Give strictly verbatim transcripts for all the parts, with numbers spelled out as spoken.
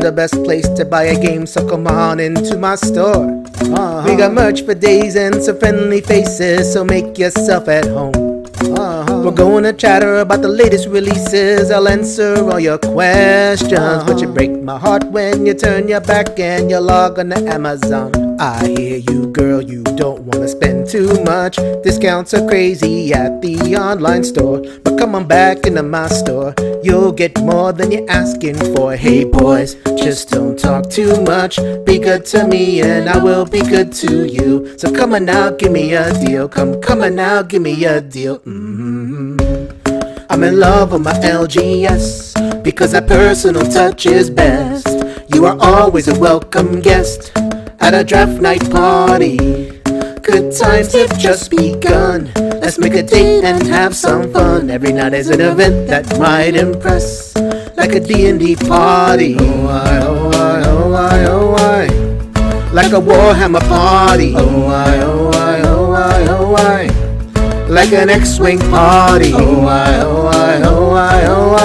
the best place to buy a game, so come on into my store. Uh-huh. We got merch for days and some friendly faces, so make yourself at home. Uh-huh. We're gonna chatter about the latest releases. I'll answer all your questions, uh-huh. But you break my heart when you turn your back and you log on to Amazon. I hear you, girl, you don't wanna spend too much. Discounts are crazy at the online store, but come on back into my store. You'll get more than you're asking for. Hey boys, just don't talk too much. Be good to me and I will be good to you. So come on now, give me a deal. Come, come on now, give me a deal. Mm-hmm. I'm in love with my L G S because that personal touch is best. You are always a welcome guest at a draft night party. Good times have just begun. Let's make a date and have some fun. Every night is an event that might impress, like a D and D party. Oh I, oh I, oh I, oh I, like a Warhammer party. Oh I, oh I, oh I, oh I, like an X-Wing party. Oh I, oh I, oh I, oh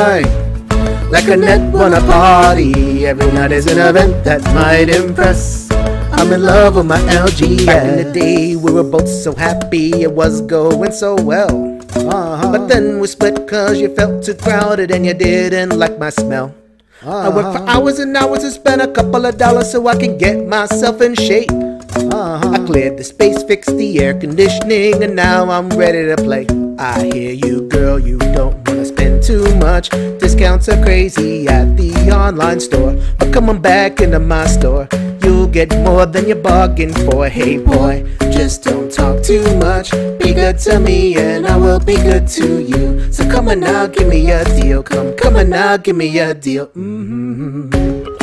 I, like a Netrunner party. Every night is an event that might impress. I'm in love with my L G S. Back in the day, we were both so happy, it was going so well. Uh-huh. But then we split cause you felt too crowded and you didn't like my smell. Uh-huh. I worked for hours and hours to spend a couple of dollars so I can get myself in shape. Uh-huh. I cleared the space, fixed the air conditioning, and now I'm ready to play. I hear you, girl, you don't wanna spend too much. Discounts are crazy at the online store, but come on back into my store. You'll get more than you bargained for. Hey boy, just don't talk too much. Be good to me and I will be good to you. So come on now, give me a deal. Come, come on now, give me a deal. Mm-hmm.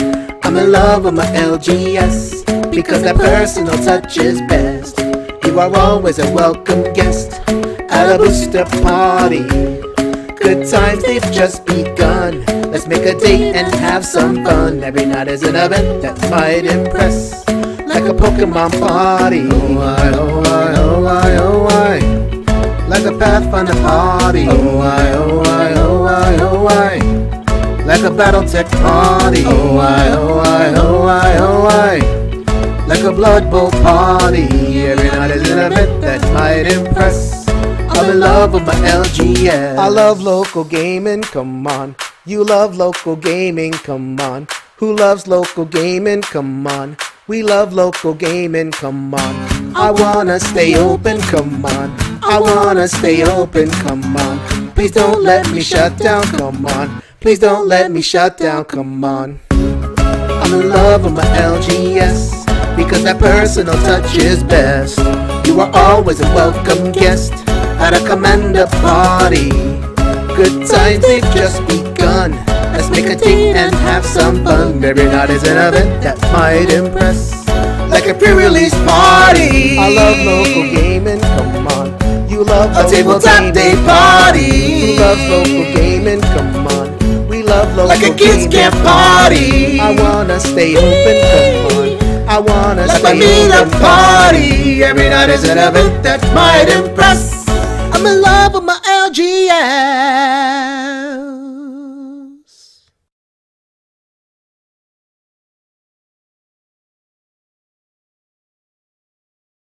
I'm in love with my L G S because that personal touch is best. You are always a welcome guest at a booster party. Good times, they've just begun. Let's make a date and have some fun. Every night is an event that might impress, like a Pokemon party. Oh I, oh I, oh I, oh I, like a Pathfinder party. Oh I, oh I, oh I, oh I, like a Battletech party. Oh I, oh I, oh I, oh I, like a Blood Bowl party. Every night is an event that might impress. I'm in love with my L G S. I love local gaming, come on. You love local gaming, come on. Who loves local gaming, come on. We love local gaming, come on. I wanna stay open, come on. I wanna stay open, come on. Please don't let me shut down, come on. Please don't let me shut down, come on. I'm in love with my L G S because that personal touch is best. You are always a welcome guest at a Commander party. Good times, they've just begun. Let's make a date and have some fun. Every night is an event that might impress, like a pre-release party. I love local gaming, come on. You love a tabletop day party. Who loves local gaming, come on. We love local like a kids camp party. I wanna stay open, come on. I wanna like stay open, like a meetup party. Every night is an event that might impress. I'm in love with my L G S.